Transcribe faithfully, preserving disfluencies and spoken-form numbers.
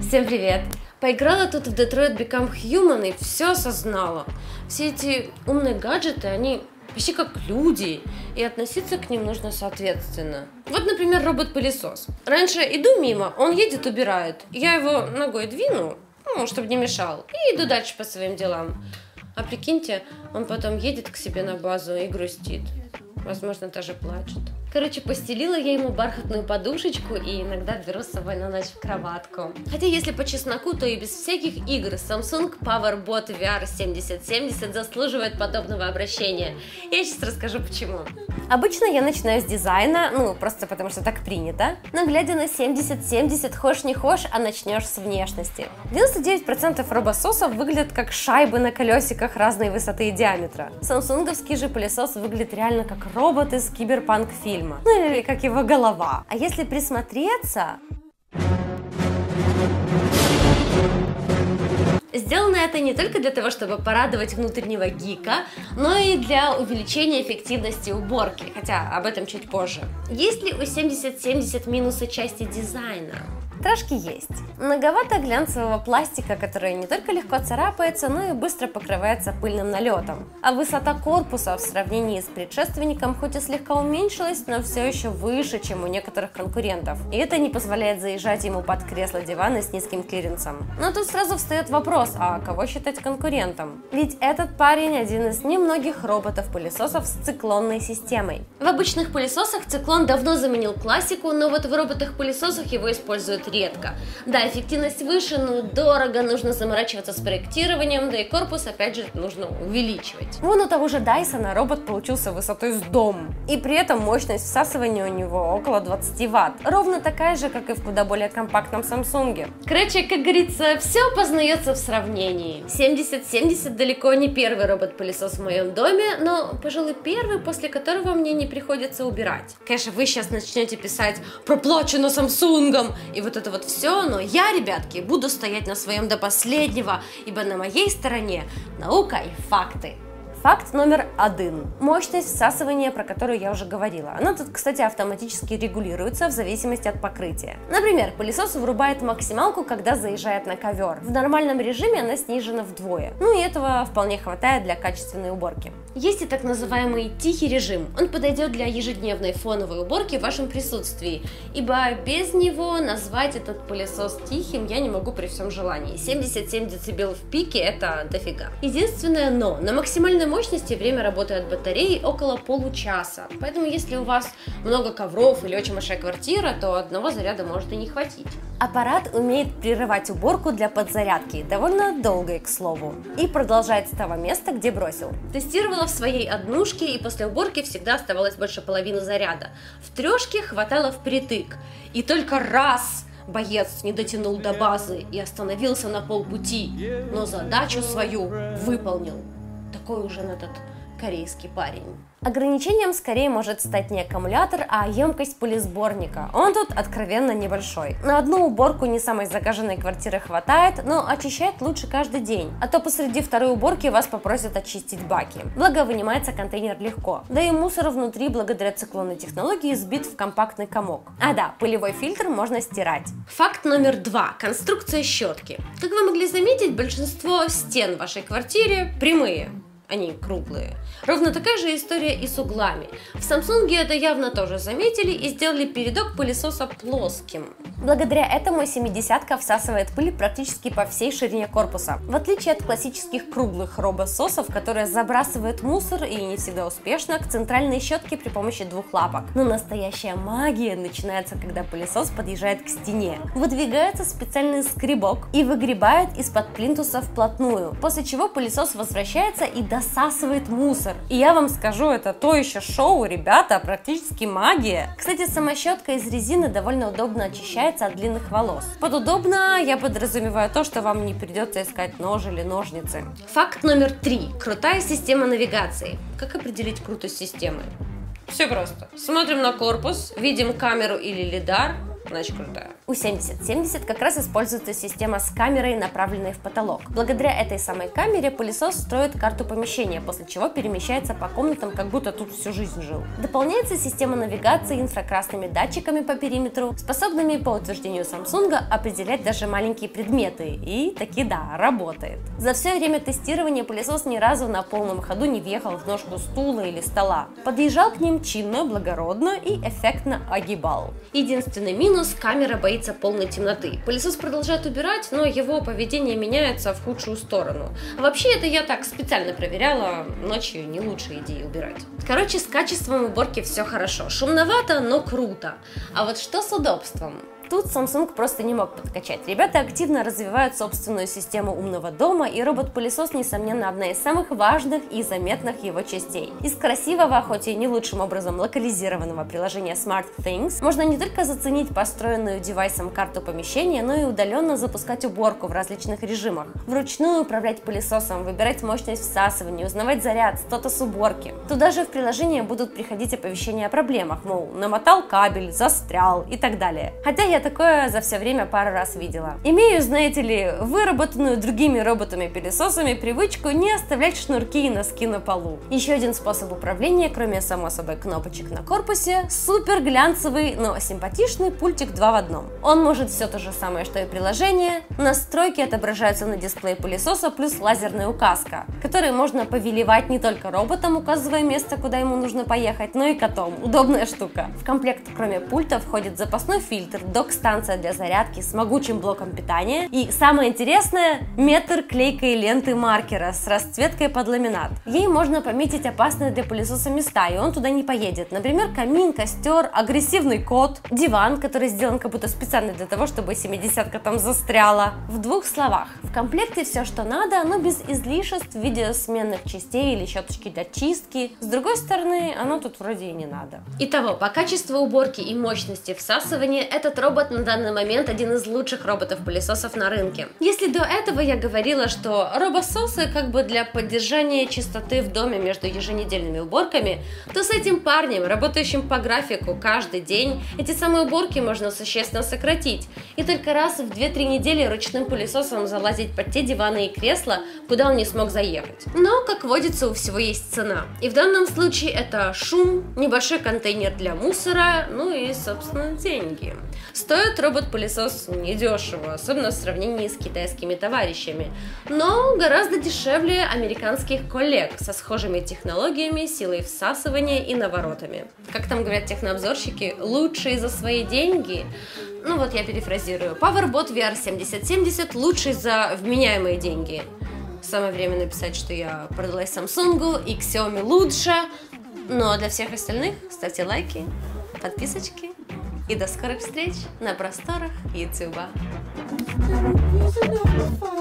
Всем привет! Поиграла тут в Detroit Become Human и все осознала. Все эти умные гаджеты, они почти как люди, и относиться к ним нужно соответственно. Вот, например, робот-пылесос. Раньше иду мимо, он едет, убирает. Я его ногой двину, ну, чтобы не мешал, и иду дальше по своим делам. А прикиньте, он потом едет к себе на базу и грустит. Возможно, даже плачет. Короче, постелила я ему бархатную подушечку и иногда беру с собой на ночь в кроватку. Хотя, если по чесноку, то и без всяких игр Samsung PowerBot ви ар семьдесят семьдесят заслуживает подобного обращения. Я сейчас расскажу почему. Обычно я начинаю с дизайна, ну, просто потому что так принято. Но глядя на семьдесят семьдесят, хошь не хошь, а начнешь с внешности. девяносто девять процентов робососов выглядят как шайбы на колесиках разной высоты и диаметра. Самсунговский же пылесос выглядит реально как робот из киберпанк-фильма. Ну или как его голова. А если присмотреться... Сделано это не только для того, чтобы порадовать внутреннего гика, но и для увеличения эффективности уборки, хотя об этом чуть позже. Есть ли у семьдесят семьдесят минусы части дизайна? Трошки есть. Многовато глянцевого пластика, который не только легко царапается, но и быстро покрывается пыльным налетом. А высота корпуса в сравнении с предшественником хоть и слегка уменьшилась, но все еще выше, чем у некоторых конкурентов. И это не позволяет заезжать ему под кресло-диваны с низким клиренсом. Но тут сразу встает вопрос, а кого считать конкурентом? Ведь этот парень один из немногих роботов-пылесосов с циклонной системой. В обычных пылесосах циклон давно заменил классику, но вот в роботах-пылесосах его используют редко. Да, эффективность выше, но дорого, нужно заморачиваться с проектированием, да и корпус опять же нужно увеличивать. Вон у того же Дайсона робот получился высотой с дом, и при этом мощность всасывания у него около двадцати ватт, ровно такая же, как и в куда более компактном Samsung. Короче, как говорится, все познается в сравнении. семьдесят семьдесят далеко не первый робот-пылесос в моем доме, но, пожалуй, первый, после которого мне не приходится убирать. Конечно, вы сейчас начнете писать «проплачено Samsung» и вот это вот все, но я, ребятки, буду стоять на своем до последнего, ибо на моей стороне наука и факты. Факт номер один. Мощность всасывания, про которую я уже говорила. Она тут, кстати, автоматически регулируется в зависимости от покрытия. Например, пылесос вырубает максималку, когда заезжает на ковер. В нормальном режиме она снижена вдвое. Ну и этого вполне хватает для качественной уборки. Есть и так называемый тихий режим. Он подойдет для ежедневной фоновой уборки в вашем присутствии, ибо без него назвать этот пылесос тихим я не могу при всем желании. семьдесят семь децибел в пике — это дофига. Единственное но, на максимальной мощности время работы от батареи около получаса, поэтому если у вас много ковров или очень большая квартира, то одного заряда может и не хватить. Аппарат умеет прерывать уборку для подзарядки, довольно долгой, к слову, и продолжает с того места, где бросил. Тестировала в своей однушке, и после уборки всегда оставалось больше половины заряда. В трешке хватало впритык, и только раз боец не дотянул до базы и остановился на полпути, но задачу свою выполнил. Такой уже этот корейский парень. Ограничением скорее может стать не аккумулятор, а емкость пылесборника. Он тут откровенно небольшой. На одну уборку не самой загаженной квартиры хватает, но очищать лучше каждый день. А то посреди второй уборки вас попросят очистить баки. Благо, вынимается контейнер легко. Да и мусор внутри, благодаря циклонной технологии, сбит в компактный комок. А да, пылевой фильтр можно стирать. Факт номер два. Конструкция щетки. Как вы могли заметить, большинство стен в вашей квартире прямые. Они круглые. Ровно такая же история и с углами. В Samsung это явно тоже заметили и сделали передок пылесоса плоским. Благодаря этому семидесятка всасывает пыль практически по всей ширине корпуса. В отличие от классических круглых робососов, которые забрасывают мусор и не всегда успешно к центральной щетке при помощи двух лапок. Но настоящая магия начинается, когда пылесос подъезжает к стене. Выдвигается специальный скребок и выгребает из-под плинтуса вплотную, после чего пылесос возвращается и досасывает мусор. И я вам скажу, это то еще шоу, ребята, практически магия. Кстати, сама щетка из резины довольно удобно очищается от длинных волос. Под удобно я подразумеваю то, что вам не придется искать нож или ножницы. Факт номер три. Крутая система навигации. Как определить крутость системы? Все просто. Смотрим на корпус, видим камеру или лидар, значит крутая. У семьдесят семьдесят как раз используется система с камерой, направленной в потолок. Благодаря этой самой камере пылесос строит карту помещения, после чего перемещается по комнатам, как будто тут всю жизнь жил. Дополняется система навигации инфракрасными датчиками по периметру, способными по утверждению Samsung определять даже маленькие предметы. И таки да, работает. За все время тестирования пылесос ни разу на полном ходу не въехал в ножку стула или стола. Подъезжал к ним чинно, благородно и эффектно огибал. Единственный минус – камера боится полной темноты. Пылесос продолжает убирать, но его поведение меняется в худшую сторону. А вообще это я так специально проверяла, ночью не лучшая идея убирать. Короче, с качеством уборки все хорошо. Шумновато, но круто. А вот что с удобством? Тут Samsung просто не мог подкачать. Ребята активно развивают собственную систему умного дома, и робот-пылесос, несомненно, одна из самых важных и заметных его частей. Из красивого, хоть и не лучшим образом локализированного приложения SmartThings можно не только заценить построенную девайсом карту помещения, но и удаленно запускать уборку в различных режимах. Вручную управлять пылесосом, выбирать мощность всасывания, узнавать заряд, статус уборки. Туда же в приложение будут приходить оповещения о проблемах, мол, намотал кабель, застрял и так далее. Хотя я такое за все время пару раз видела. Имею, знаете ли, выработанную другими роботами-пылесосами привычку не оставлять шнурки и носки на полу. Еще один способ управления, кроме само собой кнопочек на корпусе, супер глянцевый, но симпатичный пультик два в одном. Он может все то же самое, что и приложение. Настройки отображаются на дисплее пылесоса, плюс лазерная указка, которой можно повелевать не только роботом, указывая место, куда ему нужно поехать, но и котом. Удобная штука. В комплект, кроме пульта, входит запасной фильтр, док-станция для зарядки с могучим блоком питания и, самое интересное, метр клейкой ленты маркера с расцветкой под ламинат. Ей можно пометить опасные для пылесоса места, и он туда не поедет. Например, камин, костер, агрессивный кот, диван, который сделан как будто специально для того, чтобы семидесятка там застряла. В двух словах, в комплекте все, что надо, но без излишеств в виде сменных частей или щеточки для чистки. С другой стороны, оно тут вроде и не надо. Итого, по качеству уборки и мощности всасывания этот робот на данный момент один из лучших роботов-пылесосов на рынке. Если до этого я говорила, что робососы как бы для поддержания чистоты в доме между еженедельными уборками, то с этим парнем, работающим по графику каждый день, эти самые уборки можно существенно сократить и только раз в две-три недели ручным пылесосом залазить под те диваны и кресла, куда он не смог заехать. Но, как водится, у всего есть цена. И в данном случае это шум, небольшой контейнер для мусора, ну и, собственно, деньги. Стоит робот-пылесос недешево, особенно в сравнении с китайскими товарищами, но гораздо дешевле американских коллег со схожими технологиями, силой всасывания и наворотами. Как там говорят технообзорщики, лучшие за свои деньги. Ну вот я перефразирую. PowerBot ви ар семьдесят семьдесят лучший за вменяемые деньги. Самое время написать, что я продалась Samsung и Xiaomi лучше. Ну а для всех остальных ставьте лайки, подписочки. И до скорых встреч на просторах Ютуба.